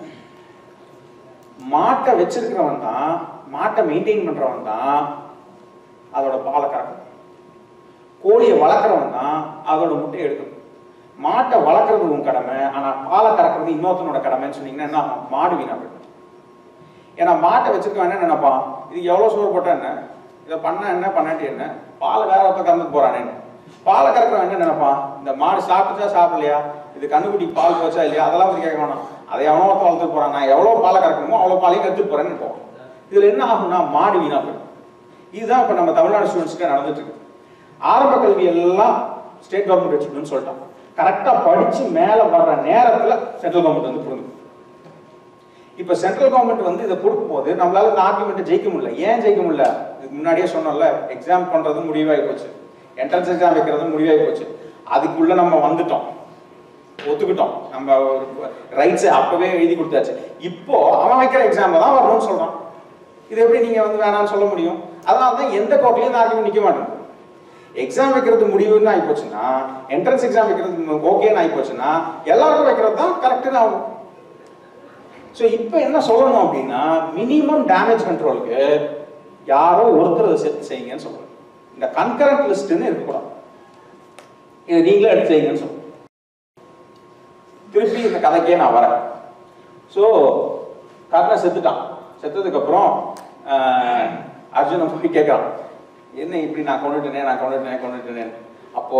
மாட்டை வச்சிருக்கிறவன் தான், மாட்டை மெயின்டைன் பண்றவன் தான் அதோட பாலை கறக்கணும். கோழியை வளர்க்குறவன் தான் அதோட முட்டையை எடுக்கணும். மாட்டை வளர்க்குறது உன் கடமை, ஆனா பாலை கறக்கிறது இன்னொருத்தனோட கடமைன்னு சொன்னீங்கன்னா என்ன, மாடு வீணா போயிடும். ஏன்னா மாட்டை வச்சிருக்கவன் என்ன நினைப்பான், இது எவ்வளவு சோறு போட்டா என்ன, இதை பண்ண என்ன பண்ணாட்டி என்ன, பாலை வேற ஒருத்த கறந்து போறானேன்னு. பாலை கறக்கிறவன் என்ன நினைப்பான், இந்த மாடு சாப்பிட்டுச்சா சாப்பிடலையா, இது கண்ணுக்குட்டி பால் போச்சா இல்லையா, அதெல்லாம் வந்து கேட்க வேணாம். அதை எவனோ ஒருத்த வளர்த்து போறான், நான் எவ்வளவு பாலை கறக்கணுமோ அவ்வளவு பாலையும் கற்றுட்டு போறேன்னு போவோம். இதுல என்ன ஆகும்னா மாடு வீணா போயிடும். இதுதான் இப்ப நம்ம தமிழ்நாடு ஸ்டூடெண்ட்ஸ்க்கு நடந்துட்டு இருக்கு. ஆரம்ப கல்வி எல்லாம் ஸ்டேட் கவர்மெண்ட் வச்சுக்கணும்னு சொல்லிட்டான். கரெக்டா படிச்சு மேல வர்ற நேரத்துல சென்ட்ரல் கவர்மெண்ட் வந்து கொடுங்க. இப்ப சென்ட்ரல் கவர்மெண்ட் வந்து இதை கொடுக்கும் போது நம்மளால இந்த ஆர்குமெண்ட் ஜெயிக்க முடியல. ஏன் ஜெயிக்க முடியல, இதுக்கு முன்னாடியே சொன்னோம்ல, எக்ஸாம் பண்றதும் முடிவாகி போச்சு, என்ட்ரன்ஸ் எக்ஸாம் வைக்கிறதும் முடிவாகி போச்சு. அதுக்குள்ள நம்ம வந்துட்டோம், ஒத்துக்கிட்டோம், நம்ம ரைட்ஸ் அப்பவே எழுதி கொடுத்தாச்சு. இப்போ அவன் வைக்கிற எக்ஸாம்ல தான் வரணும்னு சொல்றான். இது எப்படி நீங்க வந்து வேணாம்னு சொல்ல முடியும்? அதனாலதான் எந்த கோர்ட்லயும் இந்த ஆர்குமெண்ட் நிக்க மாட்டேங்குது. எக்ஸாம் வைக்கிறது முடிவுன்னு ஆகி போச்சுன்னா, என்ட்ரன்ஸ் எக்ஸாம் வைக்கிறது ஓகேன்னு ஆகி போச்சுன்னா, எல்லாருக்கும் வைக்கிறது தான் கரெக்டுன்னு ஆகும். ஸோ இப்போ என்ன சொல்லணும் அப்படின்னா, மினிமம் டேமேஜ் கண்ட்ரோலுக்கு யாரோ ஒருத்தர் சேர்த்து செய்யுங்கன்னு சொல்லணும். இந்த கன்கரண்ட் லிஸ்ட்னு இருக்கக்கூடாது, இதை நீங்களே எடுத்து செய்யுங்கன்னு சொல்லணும். திருப்பி இந்த கதைக்கே நான் வரேன். ஸோ கர்ணன் செத்துட்டான். செத்ததுக்கு அப்புறம் அர்ஜுனன் போய் கேட்கறான், என்ன இப்படி நான் கொண்டுட்டேனே. அப்போ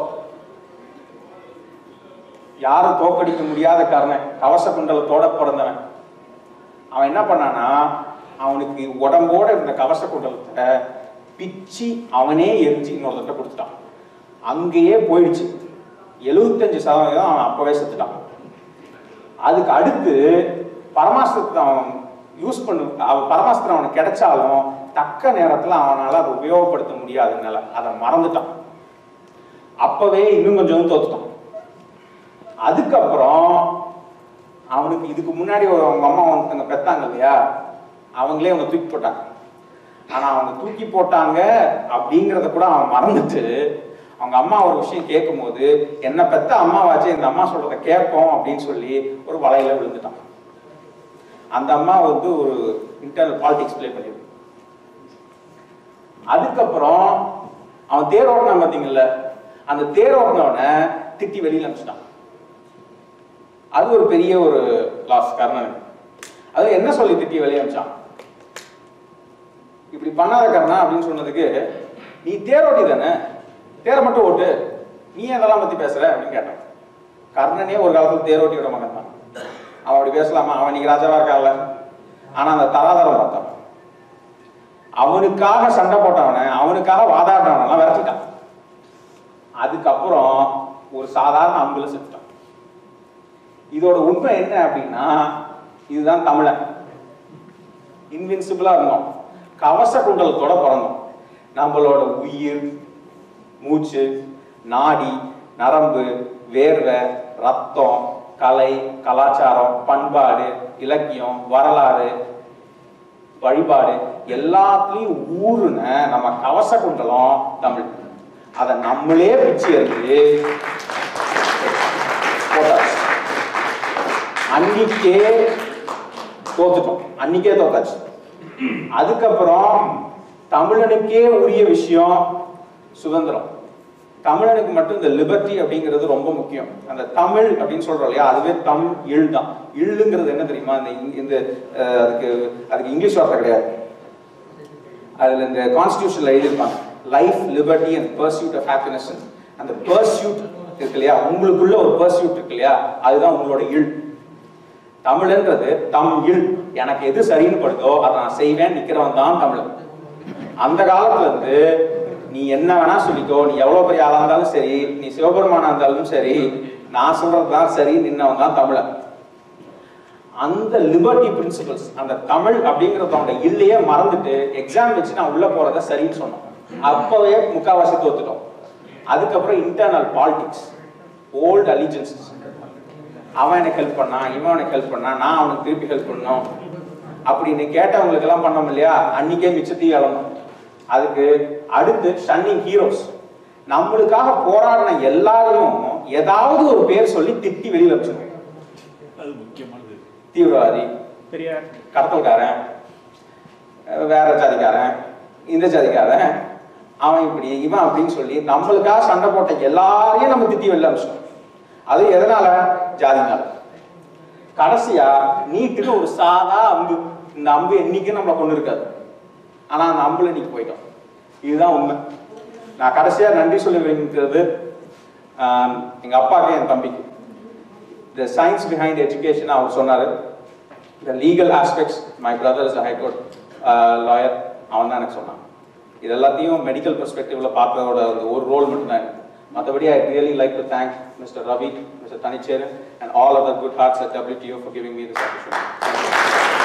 யாரும் தோக்கடிக்க முடியாத கர்ணன், கவச குண்டலத்தோட பிறந்தவன், அவன் என்ன பண்ணானா, அவனுக்கு உடம்போட இந்த கவச குண்டலத்தை பிச்சு அவனே எரிஞ்சு இன்னொருத்த கொடுத்துட்டான். அங்கேயே போயிடுச்சு. 75% அவன் அப்பவே செத்துட்டான். அதுக்கு அடுத்து பரமாஸ்திரத்தை அவன் யூஸ் பண்ணு, பரமாஸ்திரம் அவனுக்கு கிடைச்சாலும் தக்க நேரத்துல அவனால அதை உபயோகப்படுத்த முடியாதுனால அதை மறந்துட்டான். அப்பவே இன்னும் கொஞ்சம் தோத்துட்டான். அதுக்கப்புறம் அவனுக்கு இதுக்கு முன்னாடி அவங்க அம்மா வந்து பெத்தாங்க இல்லையா, அவங்களே அவங்க தூக்கி போட்டாங்க. ஆனா அவங்க தூக்கி போட்டாங்க அப்படிங்கிறத கூட அவன் மறந்துட்டு, அவங்க அம்மா ஒரு விஷயம் கேட்கும் போது, என்ன பெத்த அம்மாவாச்சு இந்த அம்மா சொல்றதை கேட்போம் அப்படின்னு சொல்லி ஒரு வலையில விழுந்துட்டான். அந்த அம்மா வந்து ஒரு இன்டர்னல் பாலிடிக்ஸ் பிளே பண்ணிருக்கு. அதுக்கப்புறம் அவன் தேரோட்டினான் பார்த்தீங்கல்ல, அந்த தேரோட்டினவனை திட்டி வெளியில அனுப்பிச்சிட்டான். அது ஒரு பெரிய ஒரு லாஸ் கர்ணனுக்கு. அது என்ன சொல்லி திட்டி வெளியே அனுப்பிச்சான், இப்படி பண்ணாத கர்ணா அப்படின்னு சொன்னதுக்கு, நீ தேரோட்டி தானே, தேரை மட்டும் ஓட்டு, நீ அதெல்லாம் பத்தி பேசுற அப்படின்னு கேட்டான். கர்ணனே ஒரு காலத்துல தேரோட்டியோட மகன் தான். அவன் அப்படி பேசலாமா, அவன் இன்னைக்கு ராஜாவா இருக்கான்ல. ஆனா அந்த தராதரம் பார்த்தான், அவனுக்காக சண்டை போட்டவன, அவனுக்காக வாதாடுறவனெல்லாம் விரட்டிட்டான். அதுக்கப்புறம் ஒரு சாதாரண அம்புல செத்துட்டான். இதோட உண்மை என்ன அப்படின்னா, இதுதான் தமிழன். இன்வின்சிபிளா இருந்தோம், கவச குண்டலத்தோட பிறந்தோம். நம்மளோட உயிர், மூச்சு, நாடி, நரம்பு, வேர்வை, ரத்தம், கலை, கலாச்சாரம், பண்பாடு, இலக்கியம், வரலாறு, வழிபாடு எல்லாத்துலயும் ஊருன நம்ம கவச குண்டலம் தமிழ். அதை நம்மளே பிச்சு எடுத்து அன்னைக்கே தோத்தாச்சு. அதுக்கப்புறம் தமிழனுக்கே உரிய விஷயம் சுதந்திரம். தமிழனுக்கு மட்டும் இந்த லிபர்ட்டி அப்படிங்கிறது ரொம்ப முக்கியம். அந்த தமிழ் அப்படின்னு சொல்றோம் இல்லையா, அதுவே இழ் தான். இழுங்கிறது என்ன தெரியுமா? இந்த அதுக்கு இங்கிலீஷ் வார்த்தை கிடையாது. அதுல இந்த கான்ஸ்டிடியூஷன்ல எழுதியிருப்பாங்க life, liberty and pursuit of happiness. அந்த பர்சியூட் இருக்கு இல்லையா, உங்களுக்குள்ள ஒரு பர்சியூட் இருக்கு இல்லையா, அதுதான் உங்களோட இழ். தமிழ்ன்றது இழ். எனக்கு எது சரின்னு படுதோ அதை நான் செய்வேன் நிக்கிறவன் தான் தமிழன். அந்த காலத்துல இருந்து நீ என்ன வேணா சொல்லிக்கோ, நீ எவ்வளவு பெரிய ஆளா இருந்தாலும் சரி, நீ சிவபெருமானா இருந்தாலும் சரி, நான் சொல்றதுதான் சரி நின்னவன் தான் தமிழன். அந்த லிபர்ட்டி பிரின்சிபல்ஸ், அந்த தமிழ் அப்படிங்கறதோட இல்லையே மறந்துட்டு எக்ஸாம் வச்சு நான் உள்ள போறத சரின்னு சொன்னோம். அப்பவே முக்காவாசி தோத்துட்டோம். அதுக்கப்புறம் இன்டர்னல் பாலிடிக்ஸ், ஓல்டு அலிஜென்சஸ். அவன் எனக்கு ஹெல்ப் பண்ணான், இவன் எனக்கு ஹெல்ப் பண்ணான், நான் அவனுக்கு திருப்பி ஹெல்ப் பண்ணணும் அப்படின்னு கேட்டவங்களுக்கு எல்லாம் பண்ணோம் இல்லையா, அன்னைக்கே மிச்சத்தையும் இழந்தோம். அதுக்கு அடுத்து ஷன்னிங் ஹீரோஸ். நம்மளுக்காக போராடின எல்லாரையும் ஏதாவது ஒரு பேர் சொல்லி திட்டி வெளியில வச்சிருக்கோம். அது முக்கியமானது. தீவிரவாதி, பெரிய கடத்தல்காரன், வேற ஜாதிக்காரன், இந்த ஜாதிக்காரன், அவன் இப்படி இவன் அப்படின்னு சொல்லி நம்மளுக்காக சண்டை போட்ட எல்லாரையும் நம்ம திட்டி வெளில வச்சிட்டோம். அது எதனால? ஜாதினால. கடைசியா நீட்டுன்னு ஒரு சாதா அம்பு. இந்த அம்பு என்னைக்கும் நம்மளை கொண்டு இருக்காது, ஆனா அந்த அம்புல நீங்க போயிட்டோம். இதுதான் உண்மை. நான் கடைசியா நன்றி சொல்லி விரும்புகிறது எங்க அப்பாவுக்கு என் தம்பிக்கு. The science behind education அவர் சொன்னாரு. The legal aspects, my brother is a high court lawyer, அவன் தான் எனக்கு சொன்னான். இது எல்லாத்தையும் மெடிக்கல் பெர்ஸ்பெக்டிவ்ல பார்த்ததோட ஒரு ரோல் மட்டும் தான் எனக்கு. மற்றபடி I really like to thank Mr. Ravi, Mr. Thanicheran and all other good hearts at WTO for giving me this opportunity.